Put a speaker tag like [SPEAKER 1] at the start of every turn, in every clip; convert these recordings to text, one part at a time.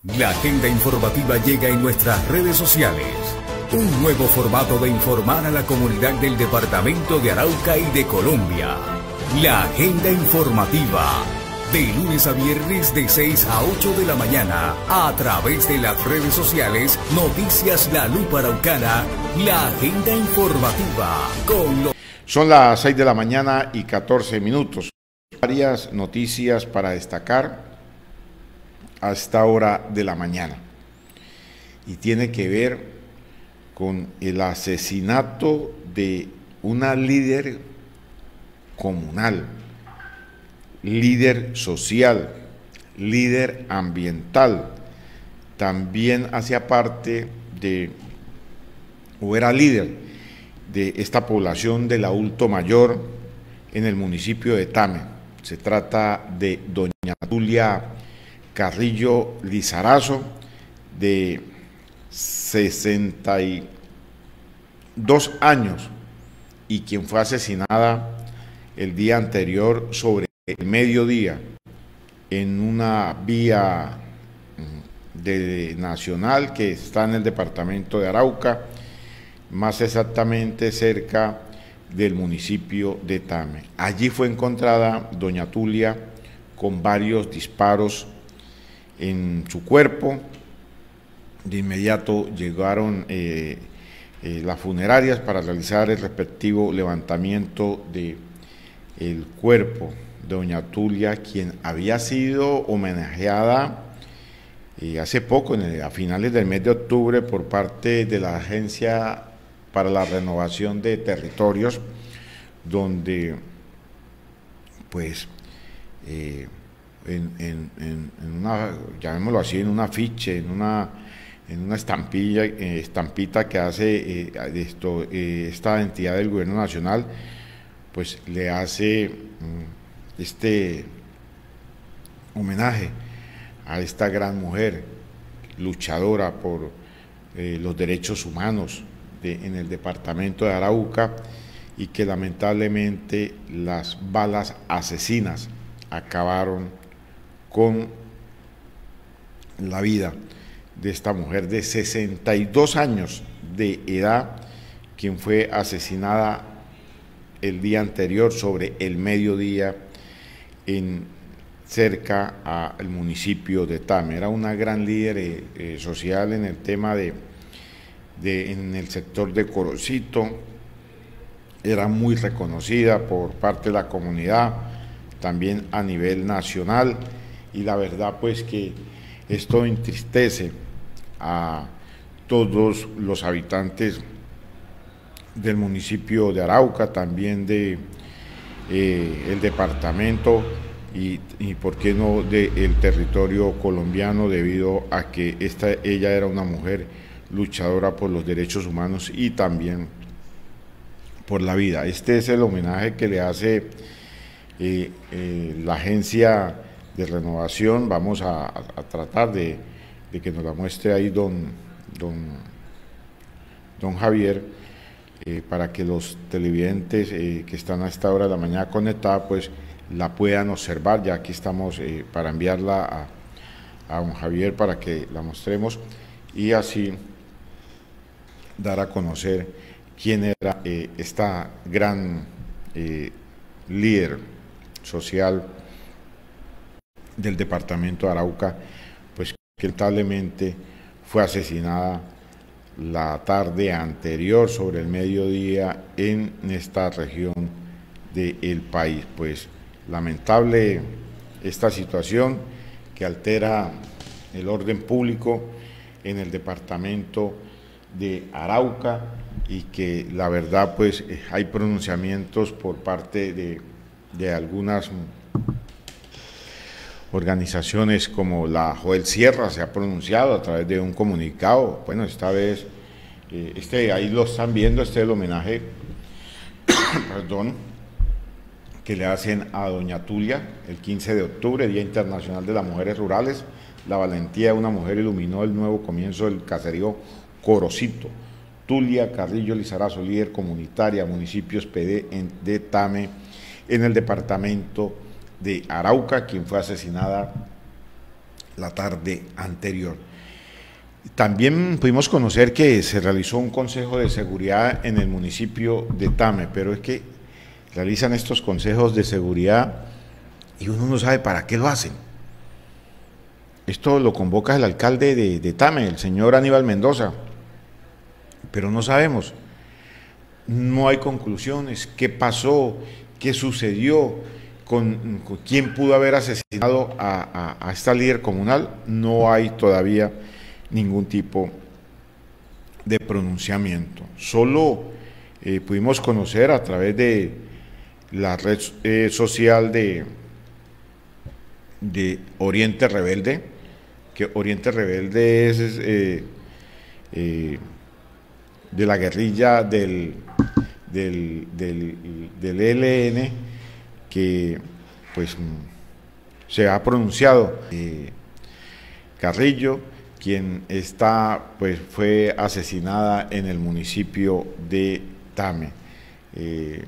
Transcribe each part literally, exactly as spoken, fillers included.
[SPEAKER 1] La agenda informativa llega en nuestras redes sociales. Un nuevo formato de informar a la comunidad del departamento de Arauca y de Colombia. La agenda informativa. De lunes a viernes de seis a ocho de la mañana. A través de las redes sociales, Noticias La Lupa Araucana. La agenda informativa. Con lo...
[SPEAKER 2] Son las seis de la mañana y catorce minutos. Varias noticias para destacar a esta hora de la mañana, y tiene que ver con el asesinato de una líder comunal, líder social, líder ambiental. También hacía parte de, o era líder de esta población del adulto mayor en el municipio de Tame. Se trata de doña Tulia Carrillo Lizarazo, de sesenta y dos años, y quien fue asesinada el día anterior sobre el mediodía en una vía de nacional que está en el departamento de Arauca, más exactamente cerca del municipio de Tame. Allí fue encontrada doña Tulia con varios disparos en su cuerpo. De inmediato llegaron eh, eh, las funerarias para realizar el respectivo levantamiento de el cuerpo de doña Tulia, quien había sido homenajeada eh, hace poco, en el, a finales del mes de octubre, por parte de la Agencia para la Renovación de Territorios, donde pues eh, En, en, en una, llamémoslo así, en un afiche, en una, en una estampilla, eh, estampita que hace eh, esto, eh, esta entidad del gobierno nacional, pues le hace mm, este homenaje a esta gran mujer, luchadora por eh, los derechos humanos de, en el departamento de Arauca, y que lamentablemente las balas asesinas acabaron con la vida de esta mujer de sesenta y dos años de edad, quien fue asesinada el día anterior sobre el mediodía en cerca al municipio de Tame. Era una gran líder eh, eh, social en el tema de, de en el sector de Corocito. Era muy reconocida por parte de la comunidad, también a nivel nacional. Y la verdad pues que esto entristece a todos los habitantes del municipio de Arauca, también de eh, el departamento y, y por qué no del territorio colombiano, debido a que esta, ella era una mujer luchadora por los derechos humanos y también por la vida. Este es el homenaje que le hace eh, eh, la agencia de renovación. Vamos a, a, a tratar de, de que nos la muestre ahí don, don, don Javier, eh, para que los televidentes eh, que están a esta hora de la mañana conectados, pues la puedan observar. Ya aquí estamos eh, para enviarla a, a don Javier para que la mostremos y así dar a conocer quién era eh, esta gran eh, líder social del departamento de Arauca, pues que lamentablemente fue asesinada la tarde anterior sobre el mediodía en esta región del país. Pues lamentable esta situación que altera el orden público en el departamento de Arauca, y que la verdad pues hay pronunciamientos por parte de, de algunas organizaciones, como la Joel Sierra se ha pronunciado a través de un comunicado. Bueno, esta vez, eh, este, ahí lo están viendo, este es el homenaje perdón, que le hacen a doña Tulia el quince de octubre, Día Internacional de las Mujeres Rurales. La valentía de una mujer iluminó el nuevo comienzo del caserío Corocito. Tulia Carrillo Lizarazo, líder comunitaria, municipios P D en, de Tame, en el departamento de Arauca, quien fue asesinada la tarde anterior. También pudimos conocer que se realizó un consejo de seguridad en el municipio de Tame, pero es que realizan estos consejos de seguridad y uno no sabe para qué lo hacen. Esto lo convoca el alcalde de, de Tame, el señor Aníbal Mendoza, pero no sabemos, no hay conclusiones, qué pasó, qué sucedió, con, con quién pudo haber asesinado a, a, a esta líder comunal, no hay todavía ningún tipo de pronunciamiento. Solo eh, pudimos conocer a través de la red eh, social de, de Oriente Rebelde, que Oriente Rebelde es eh, eh, de la guerrilla del, del, del, del E L N, que pues se ha pronunciado. Eh, Carrillo, quien está, pues fue asesinada en el municipio de Tame. Eh,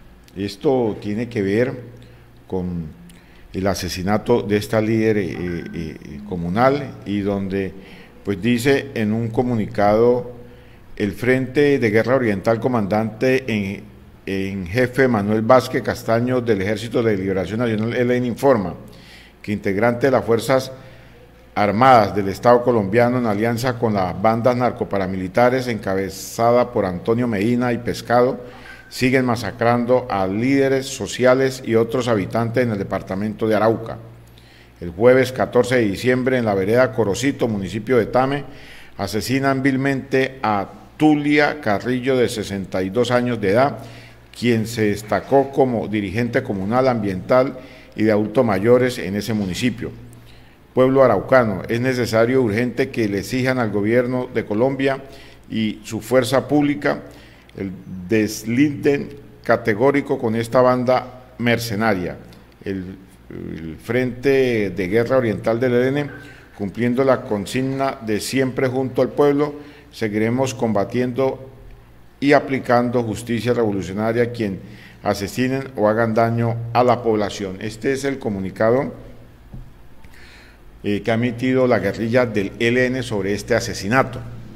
[SPEAKER 2] esto tiene que ver con el asesinato de esta líder eh, eh, comunal, y donde pues dice en un comunicado el Frente de Guerra Oriental, comandante en, en jefe Manuel Vázquez Castaño del Ejército de Liberación Nacional, E L N, informa que integrante de las Fuerzas Armadas del Estado colombiano, en alianza con las bandas narcoparamilitares encabezada por Antonio Medina y Pescado, siguen masacrando a líderes sociales y otros habitantes en el departamento de Arauca. El jueves catorce de diciembre, en la vereda Corocito, municipio de Tame, asesinan vilmente a Tulia Carrillo, de sesenta y dos años de edad, quien se destacó como dirigente comunal, ambiental y de adultos mayores en ese municipio. Pueblo araucano, es necesario y urgente que le exijan al gobierno de Colombia y su fuerza pública el deslinden categórico con esta banda mercenaria. El, el Frente de Guerra Oriental del E L N, cumpliendo la consigna de siempre junto al pueblo, seguiremos combatiendo y aplicando justicia revolucionaria a quien asesinen o hagan daño a la población. Este es el comunicado eh, que ha emitido la guerrilla del E L N sobre este asesinato.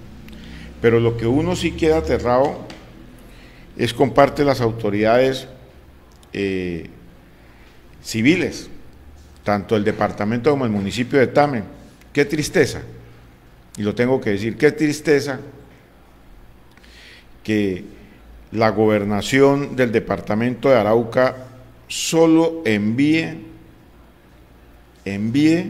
[SPEAKER 2] Pero lo que uno sí queda aterrado es con parte de las autoridades eh, civiles, tanto el departamento como el municipio de Tame. Qué tristeza, y lo tengo que decir, qué tristeza que la gobernación del departamento de Arauca solo envíe, envíe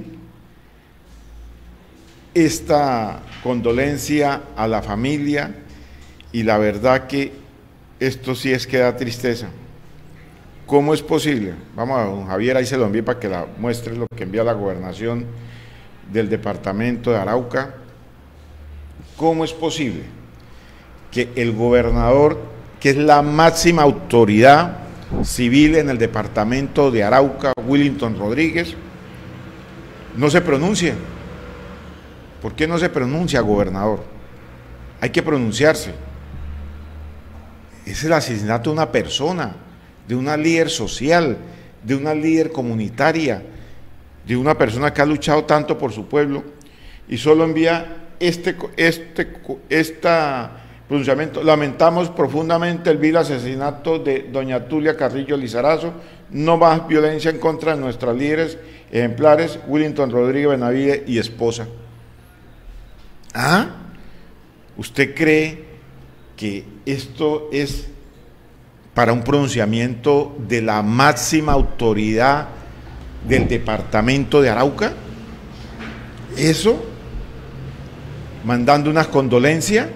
[SPEAKER 2] esta condolencia a la familia, y la verdad que esto sí es que da tristeza. ¿Cómo es posible? Vamos a don Javier, ahí se lo envíe para que la muestre lo que envía la gobernación del departamento de Arauca. ¿Cómo es posible que el gobernador, que es la máxima autoridad civil en el departamento de Arauca, Willington Rodríguez, no se pronuncie? ¿Por qué no se pronuncia, gobernador? Hay que pronunciarse. Es el asesinato de una persona, de una líder social, de una líder comunitaria, de una persona que ha luchado tanto por su pueblo, y solo envía este, este, esta pronunciamiento. Lamentamos profundamente el vil asesinato de doña Tulia Carrillo Lizarazo, no más violencia en contra de nuestras líderes ejemplares, Willington Rodríguez Benavide y esposa. ¿Ah? ¿Usted cree que esto es para un pronunciamiento de la máxima autoridad del departamento de Arauca? Eso, mandando unas condolencias,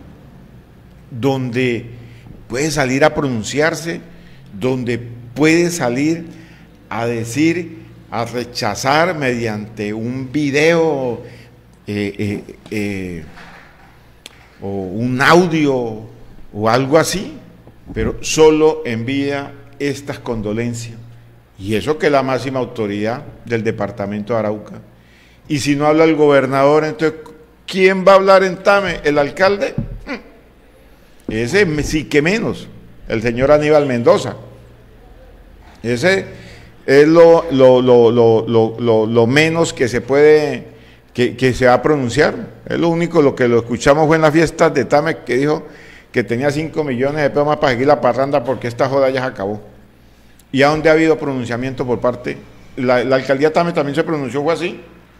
[SPEAKER 2] donde puede salir a pronunciarse, donde puede salir a decir, a rechazar mediante un video eh, eh, eh, o un audio o algo así, pero solo envía estas condolencias. Y eso que es la máxima autoridad del departamento de Arauca. Y si no habla el gobernador, entonces, ¿quién va a hablar en Tame? ¿El alcalde? Ese sí que menos, el señor Aníbal Mendoza. Ese es lo, lo, lo, lo, lo, lo, lo menos que se puede, que, que se va a pronunciar. Es lo único, lo que lo escuchamos fue en las fiestas de Tame, que dijo que tenía cinco millones de pesos más para seguir la parranda porque esta joda ya se acabó. ¿Y a dónde ha habido pronunciamiento por parte? La, la alcaldía Tame también se pronunció, fue así,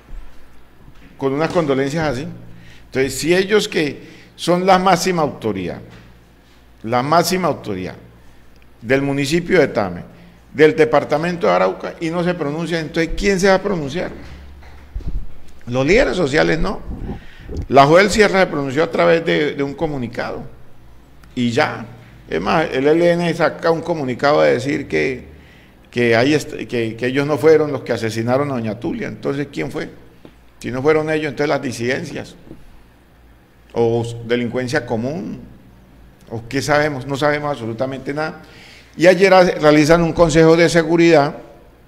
[SPEAKER 2] con unas condolencias así. Entonces, si ellos que son la máxima autoridad, la máxima autoridad del municipio de Tame, del departamento de Arauca, y no se pronuncia, entonces ¿quién se va a pronunciar? Los líderes sociales no. La Joel Sierra se pronunció a través de, de un comunicado y ya. Es más, el E L N saca un comunicado de decir que, que, hay, que, que ellos no fueron los que asesinaron a doña Tulia. Entonces, ¿quién fue? Si no fueron ellos, entonces las disidencias o delincuencia común, o qué sabemos, no sabemos absolutamente nada. Y ayer realizan un consejo de seguridad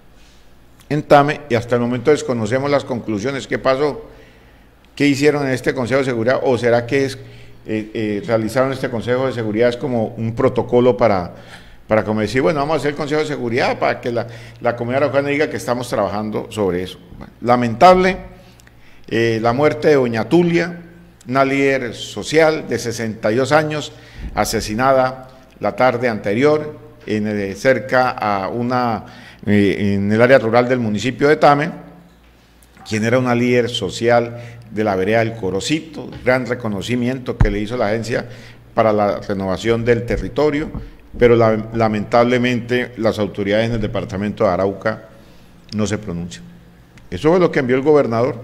[SPEAKER 2] en Tame y hasta el momento desconocemos las conclusiones. ¿Qué pasó? ¿Qué hicieron en este consejo de seguridad? ¿O será que es, eh, eh, realizaron este consejo de seguridad es como un protocolo para, para como decir, bueno, vamos a hacer el consejo de seguridad para que la, la comunidad araucana diga que estamos trabajando sobre eso? Bueno, lamentable eh, la muerte de doña Tulia, una líder social de sesenta y dos años, asesinada la tarde anterior en, eh, cerca a una, eh, en el área rural del municipio de Tame, quien era una líder social de la vereda del Corocito, gran reconocimiento que le hizo la agencia para la renovación del territorio, pero la, lamentablemente las autoridades en el departamento de Arauca no se pronuncian. Eso es lo que envió el gobernador,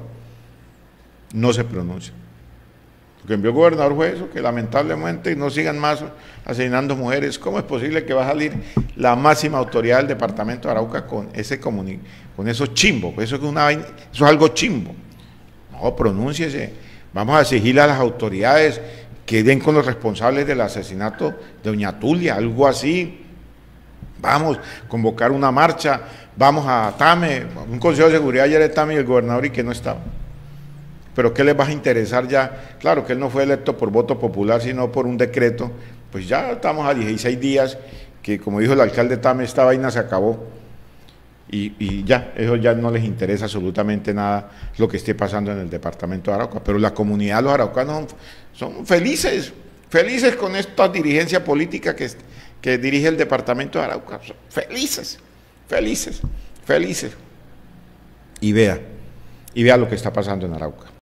[SPEAKER 2] no se pronuncia. Lo que envió el gobernador fue eso, que lamentablemente no sigan más asesinando mujeres. ¿Cómo es posible que va a salir la máxima autoridad del departamento de Arauca con ese comuni con esos chimbos? Eso es una vaina, eso es algo chimbo. No, pronúnciese. Vamos a exigirle a las autoridades que den con los responsables del asesinato de doña Tulia, algo así. Vamos a convocar una marcha, vamos a Tame, un consejo de seguridad ayer de Tame y el gobernador y que no estaba. Pero ¿qué les va a interesar ya? Claro que él no fue electo por voto popular, sino por un decreto. Pues ya estamos a dieciséis días, que como dijo el alcalde Tame, esta vaina se acabó. Y, y ya, eso ya no les interesa absolutamente nada lo que esté pasando en el departamento de Arauca. Pero la comunidad, los araucanos, son, son felices, felices con esta dirigencia política que, que dirige el departamento de Arauca. Son felices, felices, felices. Y vea, y vea lo que está pasando en Arauca.